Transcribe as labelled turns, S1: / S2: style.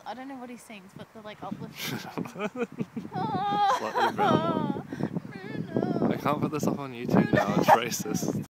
S1: I don't know what he sings, but the like uplifting.
S2: Slightly Bruno. I can't put this up on YouTube now, it's racist.